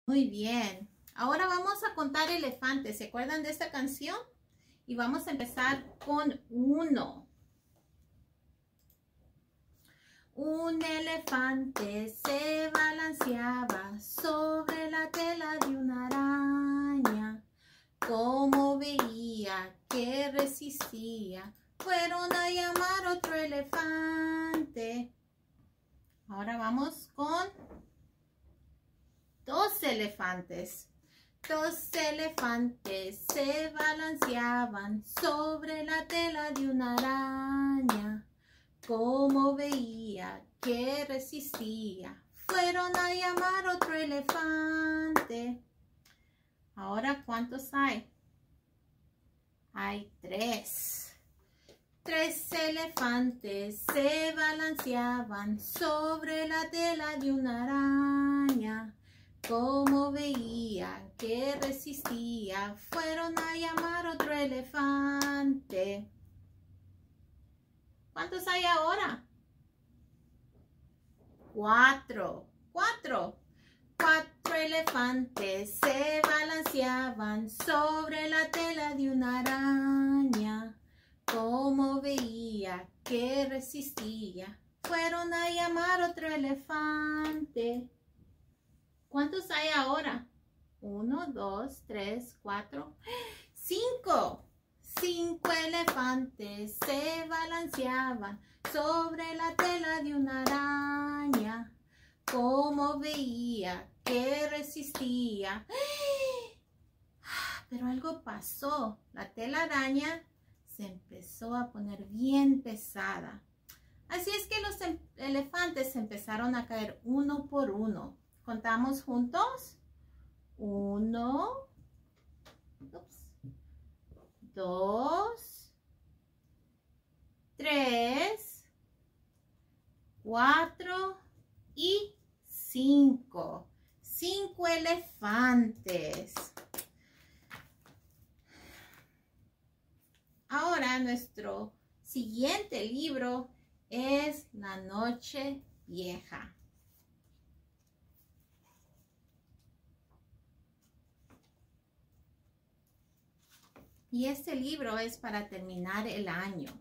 Muy bien. Ahora vamos a contar elefantes. ¿Se acuerdan de esta canción? Y vamos a empezar con 1. Un elefante se balanceaba sobre la tela de una araña. Como veía que resistía, fueron a llamar otro elefante. Ahora vamos con 2 elefantes. 2 elefantes se balanceaban sobre la tela de una araña. Como veía que resistía, fueron a llamar otro elefante. Ahora, ¿cuántos hay? Hay 3. 3 elefantes se balanceaban sobre la tela de una araña. Como veían que resistía, fueron a llamar otro elefante. ¿Cuántos hay ahora? 4. 4 elefantes se balanceaban sobre la tela de una araña. Como veía que resistía, fueron a llamar otro elefante. ¿Cuántos hay ahora? 1, 2, 3, 4, 5. 5 elefantes se balanceaban sobre la tela de una araña. Como veía que resistía. Pero algo pasó. La telaraña se empezó a poner bien pesada. Así es que los elefantes empezaron a caer uno por uno. ¿Contamos juntos? 1, 2, 3, 4 y 5. 5 elefantes. Ahora nuestro siguiente libro es La Noche Vieja. Y este libro es para terminar el año.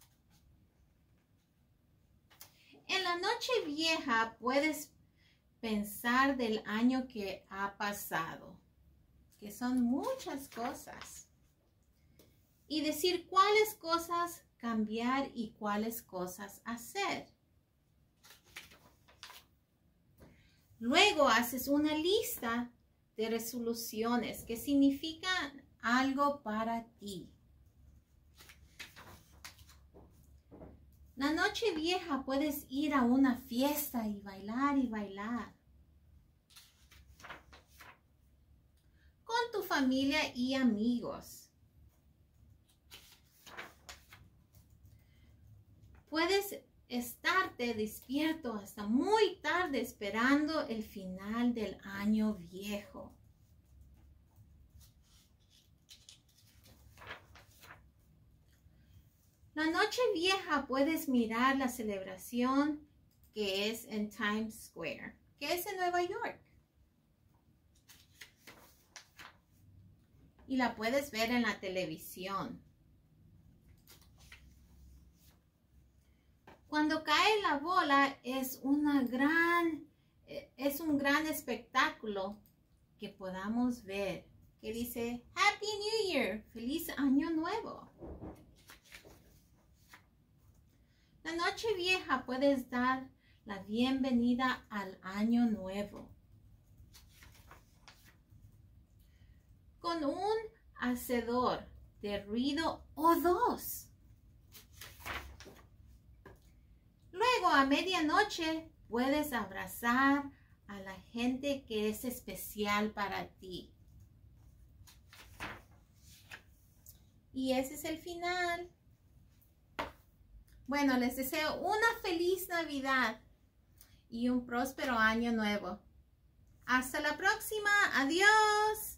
En la noche vieja puedes pensar del año que ha pasado, que son muchas cosas, y decir cuáles cosas cambiar y cuáles cosas hacer. Luego haces una lista de resoluciones que significan algo para ti. La noche vieja puedes ir a una fiesta y bailar y bailar. Con tu familia y amigos. Puedes estarte despierto hasta muy tarde esperando el final del año viejo. La noche vieja puedes mirar la celebración que es en Times Square, que es en Nueva York. Y la puedes ver en la televisión. Cuando cae la bola es un gran espectáculo que podamos ver, que dice Happy New Year, feliz año nuevo. La noche vieja puedes dar la bienvenida al año nuevo. Con un hacedor de ruido o 2. Luego a medianoche puedes abrazar a la gente que es especial para ti. Y ese es el final. Bueno, les deseo una feliz Navidad y un próspero año nuevo. Hasta la próxima. Adiós.